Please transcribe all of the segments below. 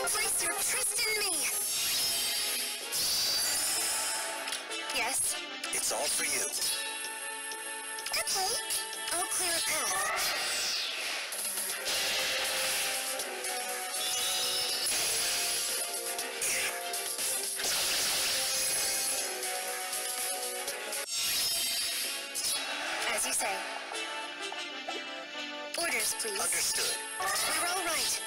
Place your trust in me. Yes? It's all for you. Okay. I'll clear a path. As you say. Orders, please. Understood. We're all right.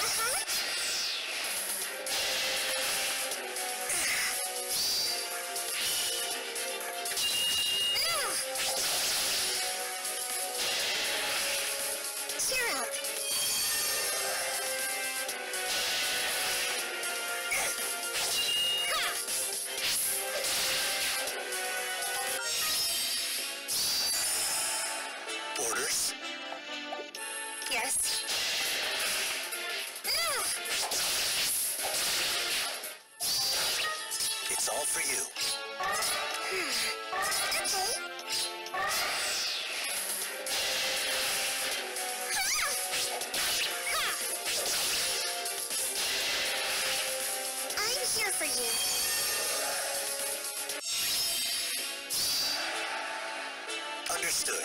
Cheer up. Orders? Yes. It's all for you. Okay. I'm here for you. Understood.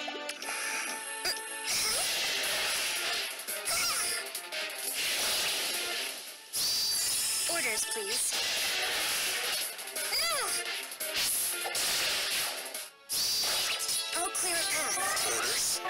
Orders, please. I'll clear a path. Orders?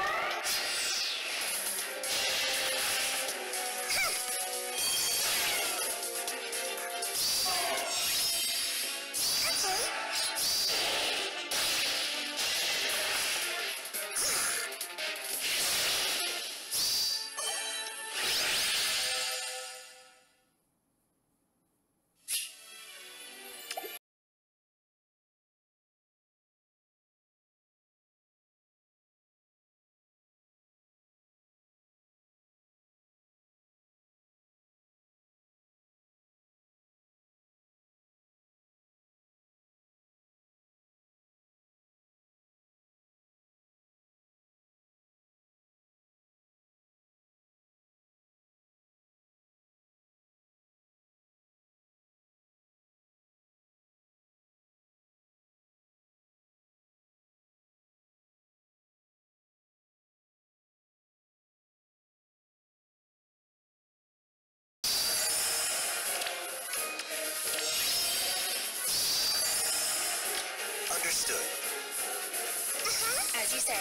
Understood. As you say.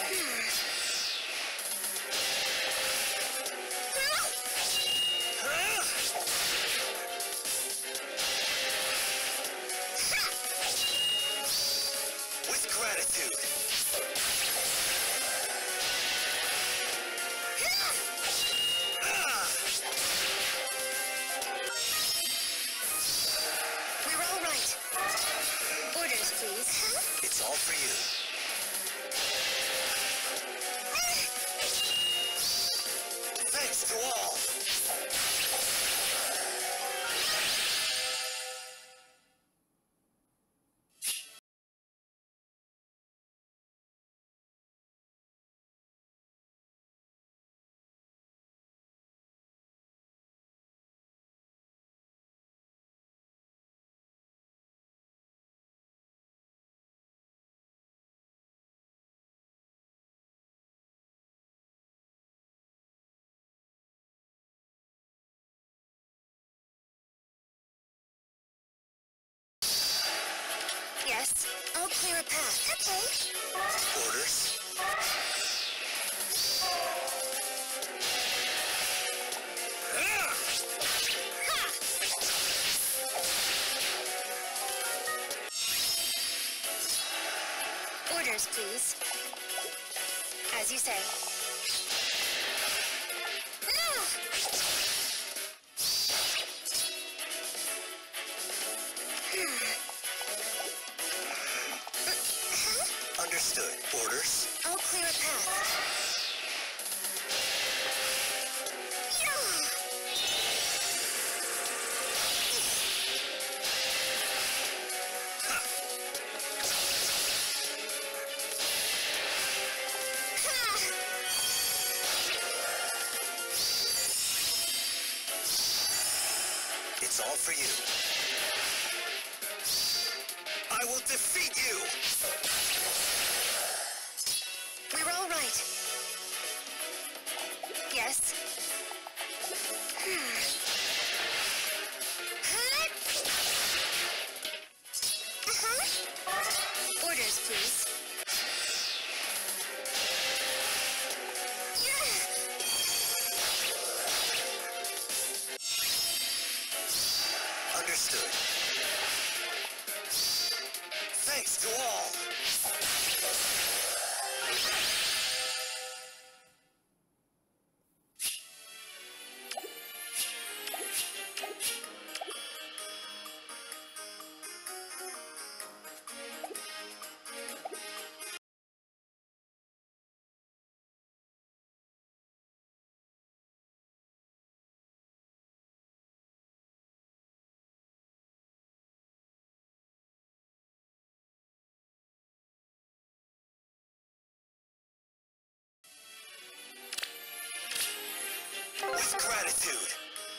With gratitude. We're all right. Orders, please. It's all for you. Thanks to all. Yes. I'll clear a path. Okay. Orders? Orders, please. As you say. Understood. Orders? I'll clear a path. It's all for you. I will defeat you! We were all right. Yes. Orders, please. Understood. Thanks to all. With gratitude.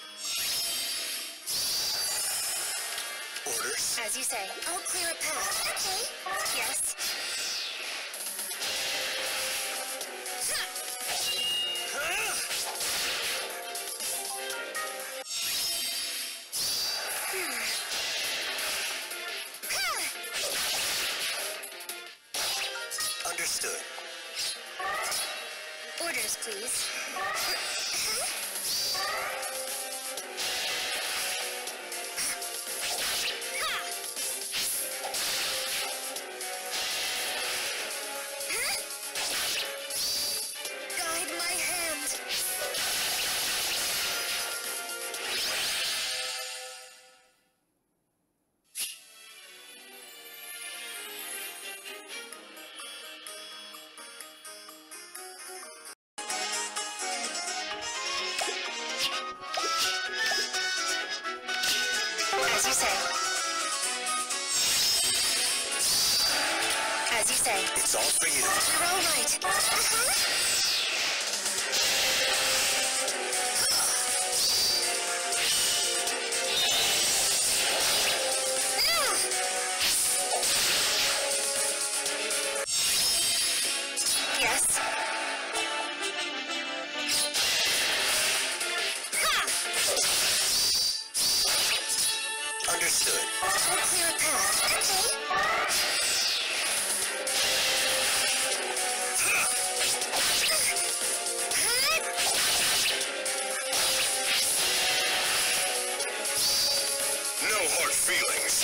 Orders? As you say. I'll clear a path. Okay. Yes. Understood. Orders, please. Guide my hand. As you say. As you say. It's all for you. You're all right. Yes. Understood. I'll clear a path. No hard feelings.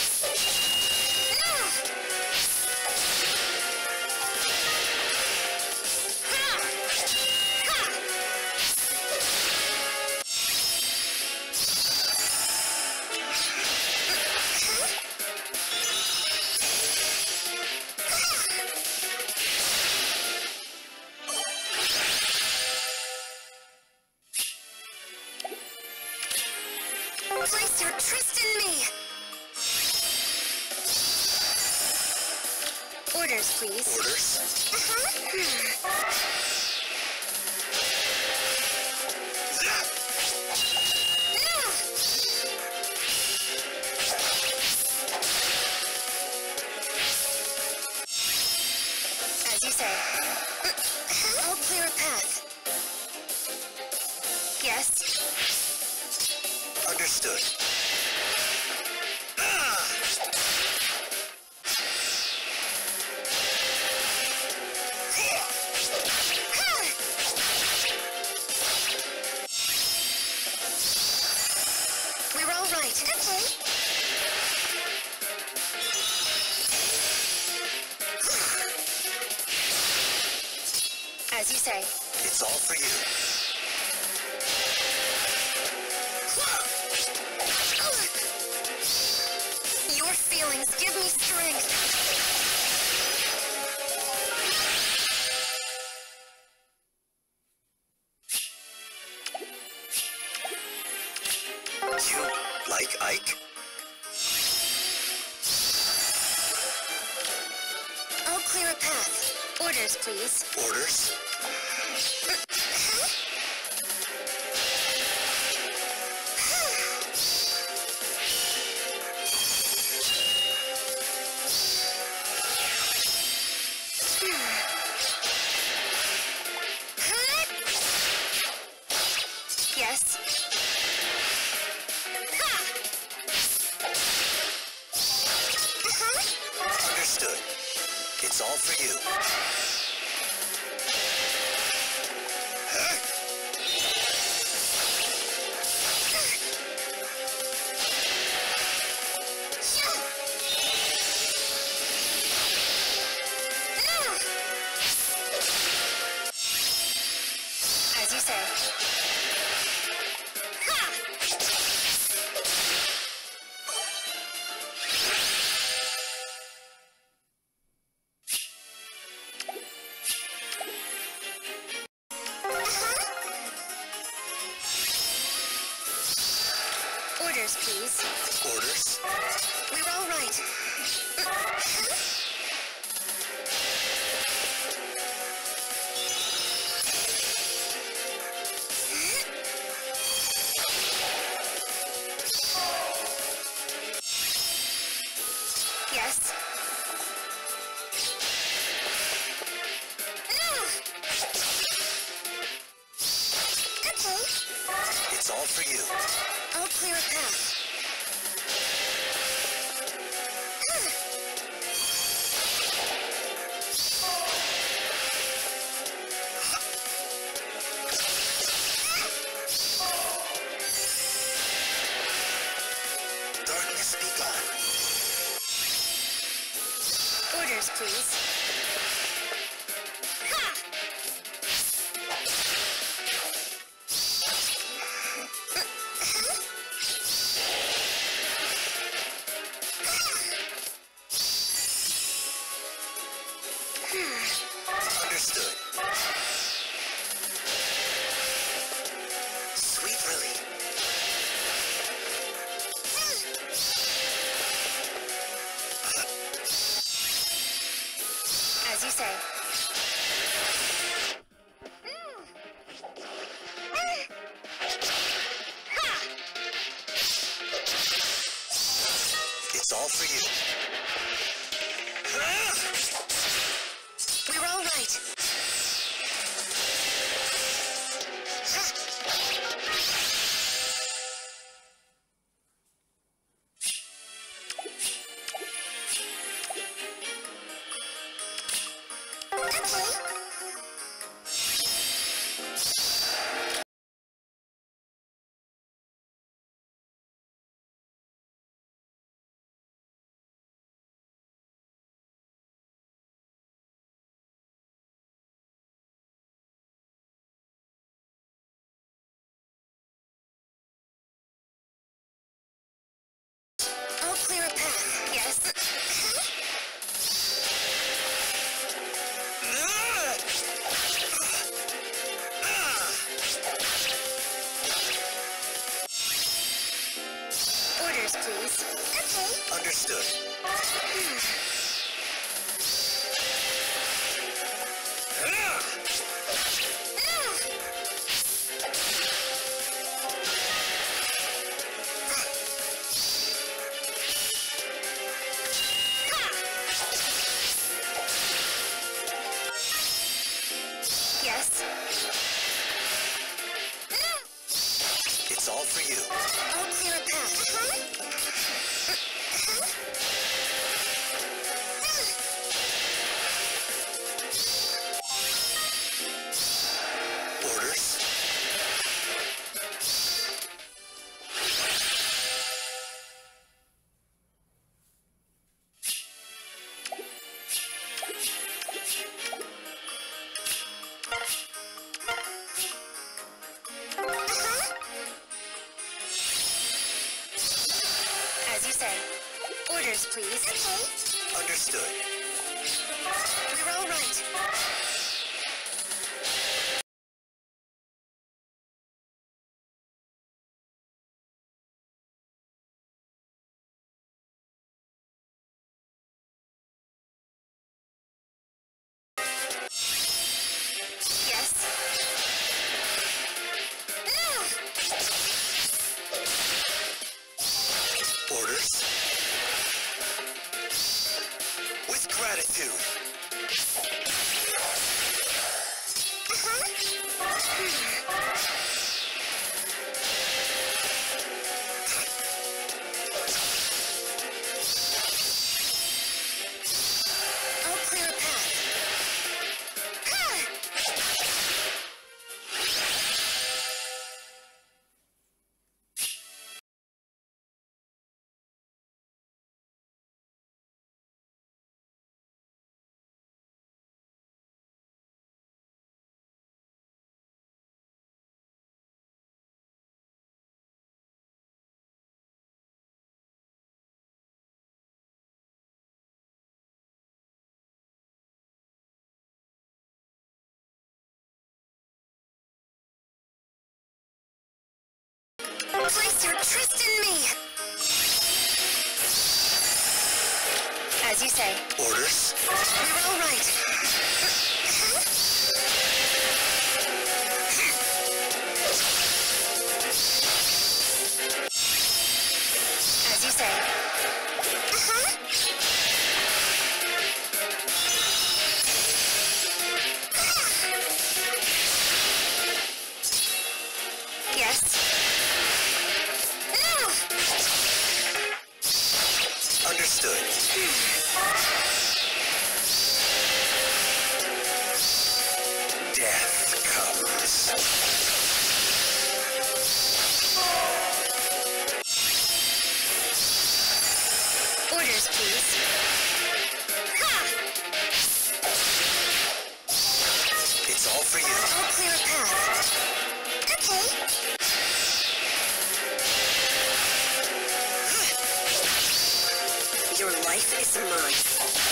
Place your trust in me. Orders, please. Orders? As you say. I'll clear a path. Yes. Understood. We were all right. Okay. As you say. It's all for you. Your feelings give me strength. You like Ike? I'll clear a path. Orders, please. Orders? It's all for you. As you say. Orders, please. Orders? We're all right. Yes. Okay. It's all for you. I'll clear a path. Darkness be gone. Orders, please. Understood. Sweet Lily. As you say. It's all for you. We're all right. I'll clear a path. Yes. Orders, please. Okay. Understood. Yes. It's all for you. I'll clear a path. Orders? As you say. Orders, please. Okay. Understood. We're all right. Yes. Orders? With gratitude. I'll clear a path. Place your trust in me. As you say. Orders? You're all right. As you say. Yes. No! Understood. Death comes. Orders, please. Ha! It's all for you. I'll clear a path. Okay. Your life is mine.